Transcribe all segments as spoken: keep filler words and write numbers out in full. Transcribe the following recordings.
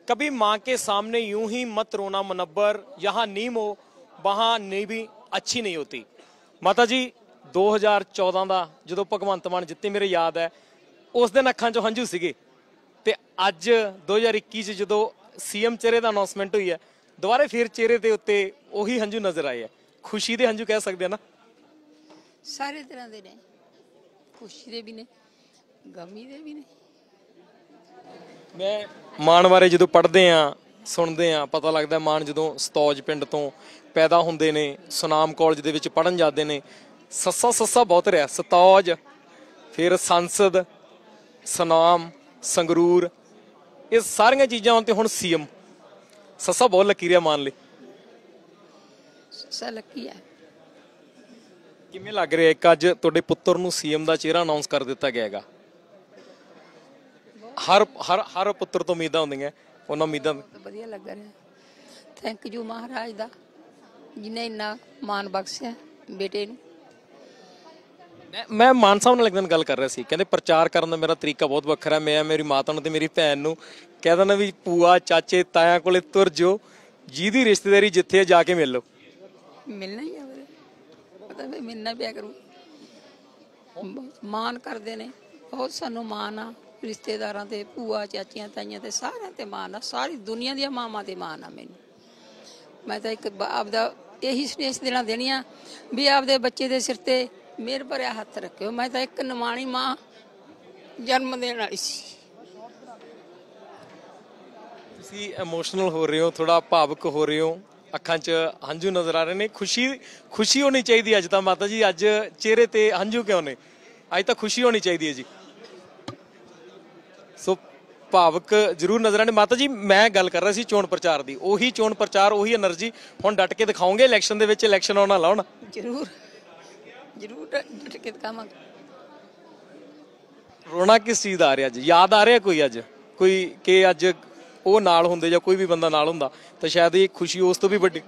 कभी माँ के सामने यूं ही मत रोना मुनव्वर, यहाँ नीम हो वहाँ नीवी अच्छी नहीं होती। माता जी दो हज़ार चौदह ਦਾ ਜਦੋਂ ਭਗਵੰਤ ਮਾਨ ਜਿੱਤੇ ਮੇਰੇ ਯਾਦ ਹੈ ਉਸ ਦਿਨ ਅੱਖਾਂ 'ਚੋਂ ਹੰਝੂ ਸੀਗੇ ਤੇ ਅੱਜ ਦੋ ਹਜ਼ਾਰ ਇੱਕੀ 'ਚ ਜਦੋਂ ਸੀਐਮ ਚਿਹਰੇ ਦਾ ਅਨਾਉਂਸਮੈਂਟ ਹੋਈ ਹੈ ਦੁਬਾਰੇ ਫਿਰ ਚਿਹਰੇ ਦੇ ਉੱਤੇ ਉਹੀ ਹੰਝੂ ਨਜ਼ਰ ਆਏ ਆ। ਖੁਸ਼ੀ ਦੇ ਹੰਝੂ ਕਹਿ ਸਕਦੇ ਆ ਨਾ। ਸਾਰੇ ਤਰ੍ਹਾਂ ਦੇ ਨੇ, ਖੁਸ਼ੀ ਦੇ ਵੀ ਨੇ, ਗਮੀ ਦੇ ਵੀ ਨੇ। ਮੈਂ ਮਾਨ ਬਾਰੇ ਜਦੋਂ ਪੜ੍ਹਦੇ ਆ ਸੁਣਦੇ ਆ ਪਤਾ ਲੱਗਦਾ ਮਾਨ ਜਦੋਂ ਸਤੌਜ ਪਿੰਡ ਤੋਂ ਪੈਦਾ ਹੁੰਦੇ ਨੇ ਸੁਨਾਮ ਕਾਲਜ ਦੇ ਵਿੱਚ ਪੜ੍ਹਨ ਜਾਂਦੇ ਨੇ ਸੱਸਾ ਸੱਸਾ ਬਹੁਤ ਰਿਹਾ ਸਤੌਜ ਫਿਰ ਸੰਸਦ ਸੁਨਾਮ ਸੰਗਰੂਰ ਇਹ ਸਾਰੀਆਂ ਚੀਜ਼ਾਂ ਤੇ ਹੁਣ ਸੀਐਮ ਸੱਸਾ ਬਹੁਤ ਲੱਕੀ ਰਿਹਾ ਮਾਨ ਲਈ। ਸੱਸਾ ਲੱਕੀ ਹੈ। ਕਿਵੇਂ ਲੱਗ ਰਿਹਾ ਇੱਕ ਅੱਜ ਤੁਹਾਡੇ ਪੁੱਤਰ ਨੂੰ ਸੀਐਮ ਦਾ ਚਿਹਰਾ ਅਨਾਉਂਸ ਕਰ ਦਿੱਤਾ ਗਿਆ ਹੈਗਾ। ਹਰ ਹਰ ਹਰ ਪੁੱਤਰ ਤੋਂ ਉਮੀਦਾਂ ਹੁੰਦੀਆਂ ਉਹਨਾਂ ਉਮੀਦਾਂ ਵਧੀਆ ਲੱਗ ਰਿਹਾ। ਥੈਂਕ ਯੂ ਮਹਾਰਾਜ ਦਾ ਜਿਹਨੇ ਇੰਨਾ ਮਾਣ ਬਖਸ਼ਿਆ ਬੇਟੇ ਨੂੰ। ਮੈਂ ਮਾਨ ਸਾਹਿਬ ਨਾਲ ਇੱਕ ਦਿਨ ਗੱਲ ਕਰ ਰਿਹਾ ਸੀ ਕਹਿੰਦੇ ਪ੍ਰਚਾਰ ਕਰਨ ਦਾ ਮੇਰਾ ਤਰੀਕਾ ਬਹੁਤ ਵੱਖਰਾ। ਮੈਂ ਮੇਰੀ ਮਾਤਾ ਨੂੰ ਤੇ ਮੇਰੀ ਭੈਣ ਨੂੰ ਕਹਿ ਦਿੰਦਾ ਵੀ ਭੂਆ ਚਾਚੇ ਤਾਇਆਂ ਕੋਲੇ ਤੁਰ ਜਾਓ ਜਿਹਦੀ ਰਿਸ਼ਤੇਦਾਰੀ ਜਿੱਥੇ ਜਾ ਕੇ ਮਿਲ ਲਓ। ਮਿਲਣਾ ਹੀ ਆ ਵੀਰੇ, ਪਤਾ ਵੀ ਮਿਲਣਾ ਪਿਆ ਕਰੂ। ਮਾਣ ਕਰਦੇ ਨੇ ਬਹੁਤ, ਸਾਨੂੰ ਮਾਣ ਆ ਰਿਸ਼ਤੇਦਾਰਾਂ ਤੇ ਭੂਆ ਚਾਚੀਆਂ ਤਾਈਆਂ ਤੇ ਸਾਰਿਆਂ ਤੇ ਮਾਣ ਆ। ਸਾਰੀ ਦੁਨੀਆ ਦੀਆਂ ਮਾਵਾਂ ਤੇ ਮਾਣ ਆ ਮੈਨੂੰ। ਮੈਂ ਤਾਂ ਇੱਕ ਆਪਦਾ ਇਹੀ ਸੰਦੇਸ਼ ਦੇਣਾ ਦੇਣੀ ਆ ਵੀ ਆਪਦੇ ਬੱਚੇ ਦੇ ਸਿਰ ਤੇ ਮਿਹਰ ਭਰਿਆ ਹੱਥ ਰੱਖਿਓ। ਮੈਂ ਤਾਂ ਇੱਕ ਨਿਮਾਣੀ ਮਾਂ ਜਨਮ ਦੇਣ ਵਾਲੀ ਸੀ। ਤੁਸੀਂ ਇਮੋਸ਼ਨਲ ਹੋ ਰਹੇ ਹੋ, ਥੋੜਾ ਭਾਵੁਕ ਹੋ ਰਹੇ ਹੋ, ਅੱਖਾਂ 'ਚ ਹੰਝੂ ਨਜ਼ਰ ਆ ਰਹੇ ਨੇ। ਖੁਸ਼ੀ ਖੁਸ਼ੀ ਹੋਣੀ ਚਾਹੀਦੀ ਅੱਜ ਤਾਂ ਮਾਤਾ ਜੀ। ਅੱਜ ਚਿਹਰੇ ਤੇ ਹੰਝੂ ਕਿਉਂ ਨੇ? ਅੱਜ ਤਾਂ ਖੁਸ਼ੀ ਹੋਣੀ ਚਾਹੀਦੀ ਹੈ ਜੀ। ਸੋ ਭਾਵੁਕ ਜ਼ਰੂਰ ਨਜ਼ਰ ਆਣੇ। ਮਾਤਾ ਜੀ ਮੈਂ ਗੱਲ ਕਰ ਰਿਹਾ ਸੀ ਚੋਣ ਪ੍ਰਚਾਰ ਦੀ, ਉਹੀ ਚੋਣ ਪ੍ਰਚਾਰ ਉਹੀ એનર્ਜੀ ਹੁਣ ਡਟ ਕੇ ਦਿਖਾਓਗੇ ਇਲੈਕਸ਼ਨ ਦੇ ਵਿੱਚ? ਇਲੈਕਸ਼ਨ ਆਉਣਾ ਲਾਉਣ ਜ਼ਰੂਰ ਜ਼ਰੂਰ ਡਟ ਕੇ ਦਿਖਾਵਾਂਗੇ। ਰੋਣਾ ਕਿਸ ਚੀਜ਼ ਦਾ ਆ ਰਿਹਾ ਅੱਜ? ਯਾਦ ਆ ਰਿਹਾ ਕੋਈ ਅੱਜ ਕੋਈ ਕਿ ਅੱਜ ਉਹ ਨਾਲ ਹੁੰਦੇ ਜਾਂ ਕੋਈ ਵੀ ਬੰਦਾ ਨਾਲ ਹੁੰਦਾ ਤਾਂ ਸ਼ਾਇਦ ਇਹ ਖੁਸ਼ੀ ਉਸ ਤੋਂ ਵੀ ਵੱਡੀ।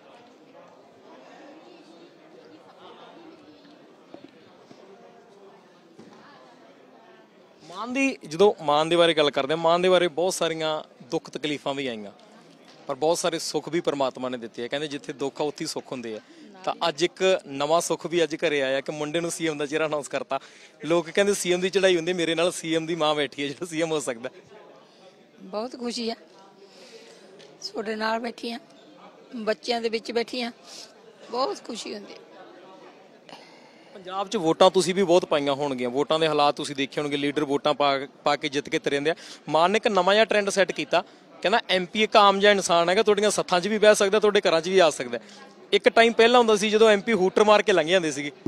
ਮਾਨ ਦੀ ਜਦੋਂ ਮਾਨ ਦੇ ਬਾਰੇ ਗੱਲ ਕਰਦੇ ਹਾਂ, ਮਾਨ ਦੇ ਬਾਰੇ ਬਹੁਤ ਸਾਰੀਆਂ ਦੁੱਖ ਤਕਲੀਫਾਂ ਵੀ ਆਈਆਂ ਪਰ ਬਹੁਤ ਸਾਰੇ ਸੁੱਖ ਵੀ ਪਰਮਾਤਮਾ ਨੇ ਦਿੱਤੇ ਆ। ਕਹਿੰਦੇ ਜਿੱਥੇ ਦੁੱਖ ਆ ਉੱਥੇ ਹੀ ਸੁੱਖ ਹੁੰਦੇ ਆ। ਤਾਂ ਅੱਜ ਇੱਕ ਨਵਾਂ ਸੁੱਖ ਵੀ ਅੱਜ ਘਰੇ ਆਇਆ ਕਿ ਮੁੰਡੇ ਨੂੰ ਸੀਐਮ ਦਾ ਚਿਹਰਾ ਅਨਾਉਂਸ ਕਰਤਾ। ਲੋਕ ਕਹਿੰਦੇ ਸੀਐਮ ਦੀ ਚੜ੍ਹਾਈ ਹੁੰਦੀ, ਮੇਰੇ ਨਾਲ ਸੀਐਮ ਦੀ ਮਾਂ ਬੈਠੀ ਹੈ ਜਿਹੜਾ ਸੀਐਮ ਹੋ ਸਕਦਾ। ਬਹੁਤ ਖੁਸ਼ੀ ਆ ਤੁਹਾਡੇ ਨਾਲ ਬੈਠੀ ਆ, ਬੱਚਿਆਂ ਦੇ ਵਿੱਚ ਬੈਠੀ ਆ, ਬਹੁਤ ਖੁਸ਼ੀ ਹੁੰਦੀ। ਪੰਜਾਬ 'ਚ ਵੋਟਾਂ ਤੁਸੀਂ ਵੀ ਬਹੁਤ ਪਾਈਆਂ ਹੋਣਗੀਆਂ, ਵੋਟਾਂ ਦੇ ਹਾਲਾਤ ਤੁਸੀਂ ਦੇਖੇ ਹੋਣਗੇ, ਲੀਡਰ ਵੋਟਾਂ ਪਾ ਪਾ ਕੇ ਜਿੱਤ ਕੇ ਤੁਰੇ ਜਾਂਦੇ ਆ। ਮਾਨ ਨੇ ਇੱਕ ਨਵਾਂ ਜਿਹਾ ਟ੍ਰੈਂਡ ਸੈੱਟ ਕੀਤਾ, ਕਹਿੰਦਾ ਐਮਪੀ ਇੱਕ ਆਮ ਜਿਹਾ ਇਨਸਾਨ ਹੈਗਾ, ਤੁਹਾਡੀਆਂ ਸੱਥਾਂ 'ਚ ਵੀ ਬਹਿ ਸਕਦਾ, ਤੁਹਾਡੇ ਘਰਾਂ 'ਚ ਵੀ ਆ ਸਕਦਾ। ਇੱਕ ਟਾਈਮ ਪਹਿਲਾਂ ਹੁੰਦਾ ਸੀ ਜਦੋਂ ਐਮਪੀ ਹੂਟਰ ਮਾਰ ਕੇ ਲੰਘ ਜਾਂਦੇ ਸੀਗੇ।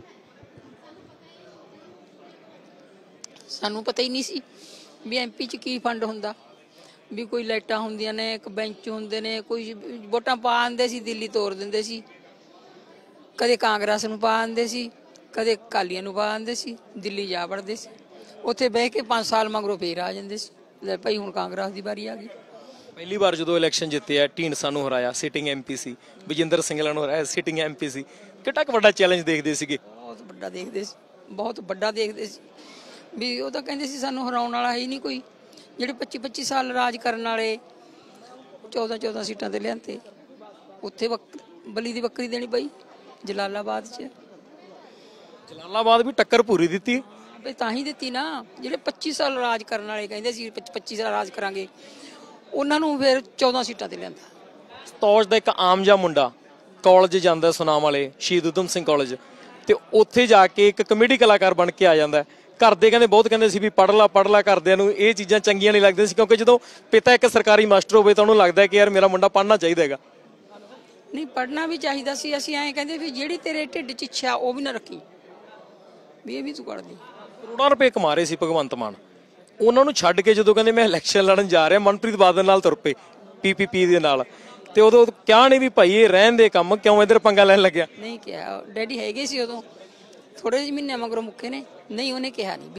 ਸਾਨੂੰ ਪਤਾ ਹੀ ਨਹੀਂ ਸੀ ਵੀ ਐਮਪੀ 'ਚ ਕੀ ਫੰਡ ਹੁੰਦਾ, ਵੀ ਕੋਈ ਲਾਈਟਾਂ ਹੁੰਦੀਆਂ ਨੇ, ਇੱਕ ਬੈਂਚ ਹੁੰਦੇ ਨੇ, ਕੋਈ ਵੋਟਾਂ ਪਾ ਆਉਂਦੇ ਸੀ ਦਿੱਲੀ ਤੋਰ ਦਿੰਦੇ ਸੀ, ਕਦੇ ਕਾਂਗਰਸ ਨੂੰ ਪਾ ਆਉਂਦੇ ਸੀ, ਕਦੇ ਅਕਾਲੀਆਂ ਨੂੰ ਪਾ ਆਉਂਦੇ ਸੀ, ਦਿੱਲੀ ਜਾ ਵੜਦੇ ਸੀ, ਉੱਥੇ ਬਹਿ ਕੇ ਪੰਜ ਸਾਲ ਮਗਰੋਂ ਫੇਰ ਆ ਜਾਂਦੇ ਸੀ। ਲੈ ਭਾਈ ਹੁਣ ਕਾਂਗਰਸ ਦੀ ਵਾਰੀ ਆ ਗਈ। ਪਹਿਲੀ ਵਾਰ ਜਦੋਂ ਇਲੈਕਸ਼ਨ ਜਿੱਤੇ ਆ ਢੀਂਡਸਾ ਨੂੰ ਹਰਾਇਆ, ਸਿਟਿੰਗ ਐਮਪੀ ਸੀ, ਵਿਜੇਂਦਰ ਸਿੰਗਲਾ ਨੂੰ ਹਰਾਇਆ, ਸਿਟਿੰਗ ਐਮਪੀ ਸੀ। ਕਿੱਡਾ ਕੁ ਵੱਡਾ ਚੈਲੰਜ ਦੇਖਦੇ ਸੀਗੇ? ਬਹੁਤ ਵੱਡਾ ਦੇਖਦੇ ਸੀ, ਬਹੁਤ ਵੱਡਾ ਦੇਖਦੇ ਸੀ ਵੀ ਉਹ ਤਾਂ ਕਹਿੰਦੇ ਸੀ ਸਾਨੂੰ ਹਰਾਉਣ ਵਾਲਾ ਹੈ ਹੀ ਨਹੀਂ ਕੋਈ। ਜਿਹੜੇ ਪੱਚੀ ਪੱਚੀ ਸਾਲ ਰਾਜ ਕਰਨ ਵਾਲੇ ਚੌਦਾਂ ਚੌਦਾਂ ਸੀਟਾਂ ਤੇ ਲਿਆਂਦੇ, ਉੱਥੇ ਬਲੀ ਦੀ ਬੱਕਰੀ ਦੇਣੀ ਪਈ ਜਲਾਲਾਬਾਦ 'ਚ। ਜਲਾਲਾਬਾਦ ਵੀ ਟੱਕਰ ਪੂਰੀ ਦਿੱਤੀ ਬਈ ਤਾਂ ਹੀ ਦਿੱਤੀ ਨਾ। ਜਿਹੜੇ ਪੱਚੀ ਸਾਲ ਰਾਜ ਕਰਨ ਵਾਲੇ ਕਹਿੰਦੇ ਸੀ ਪੱਚੀ ਸਾਲ ਰਾਜ ਕਰਾਂਗੇ, ਉਹਨਾਂ ਨੂੰ ਫਿਰ ਚੌਦਾਂ ਸੀਟਾਂ ਤੇ ਲਿਆਂਦਾ। ਸਤੌਜ ਦਾ ਇੱਕ ਆਮ ਜਿਹਾ ਮੁੰਡਾ ਕਾਲਜ ਜਾਂਦਾ ਸੁਨਾਮ ਵਾਲੇ ਸ਼ਹੀਦ ਊਧਮ ਸਿੰਘ ਕਾਲਜ, ਤੇ ਉੱਥੇ ਜਾ ਕੇ ਇੱਕ ਕਮੇਡੀ ਕਲਾਕਾਰ ਬਣ ਕੇ ਆ ਜਾਂਦਾ। ਘਰ ਦੇ ਕਹਿੰਦੇ ਬਹੁਤ ਕਹਿੰਦੇ ਸੀ ਵੀ ਪੜ੍ਹ ਲਾ ਪੜ੍ਹ ਲਾ, ਘਰਦਿਆਂ ਨੂੰ ਇਹ ਚੀਜ਼ਾਂ ਚੰਗੀਆਂ ਨਹੀਂ ਲੱਗਦੀਆਂ ਸੀ ਕਿਉਂਕਿ ਜਦੋਂ ਪਿਤਾ ਇੱਕ ਸਰਕਾਰੀ ਮਾਸਟਰ ਹੋਵੇ ਤਾਂ ਉਹਨੂੰ ਲੱਗਦਾ ਕਿ ਯਾਰ ਮੇਰਾ ਮੁੰਡਾ ਪੜ੍ਹਨਾ ਚਾਹੀਦਾ ਹੈਗਾ। ਨਹੀਂ ਪੜ੍ਹਨਾ ਵੀ ਚਾਹੀਦਾ ਸੀ। ਅਸੀਂ ਐਂ ਕਹਿੰਦੇ ਵੀ ਜਿਹੜੀ ਤੇਰੇ ਢਿੱਡ 'ਚ ਇੱਛਾ ਉਹ ਵੀ ਨਾ ਰੱਖੀ, ਵੀ ਇਹ ਵੀ ਤੂੰ ਕਰ ਲਈ। ਕਰੋੜਾਂ ਰੁਪਏ ਕਮਾ ਰਹੇ ਸੀ ਭਗਵੰਤ ਮਾਨ, ਉਹਨਾਂ ਨੂੰ ਛੱਡ ਕੇ ਜਦੋਂ ਕਹਿੰਦੇ ਮੈਂ ਇਲੈਕਸ਼ਨ ਲੜਨ ਜਾ ਰਿਹਾ ਮਨਪ੍ਰੀਤ ਬਾਦਲ ਨਾਲ ਤੁਰ ਪਏ ਪੀਪੀਪੀ ਦੇ ਨਾਲ, ਤੇ ਉਦੋਂ ਕਿਹਾ ਨਹੀਂ ਵੀ ਭਾਈ ਇਹ ਰਹਿਣ ਦੇ ਕੰਮ ਕਿਉਂ ਇੱਧਰ ਪੰਗਾ ਲੈਣ ਲੱਗਿਆ? ਨਹੀਂ ਕਿਹਾ, ਡੈਡੀ ਹੈਗੇ ਸੀ ਉਦੋਂ, ਥੋੜੇ ਜਿਹੇ ਮਹੀਨੇ ਮਗਰੋਂ ਮੁੱਕੇ ਨੇ। ਨਹੀਂ ਉਹਨੇ ਕਿਹਾ ਨਹੀਂ।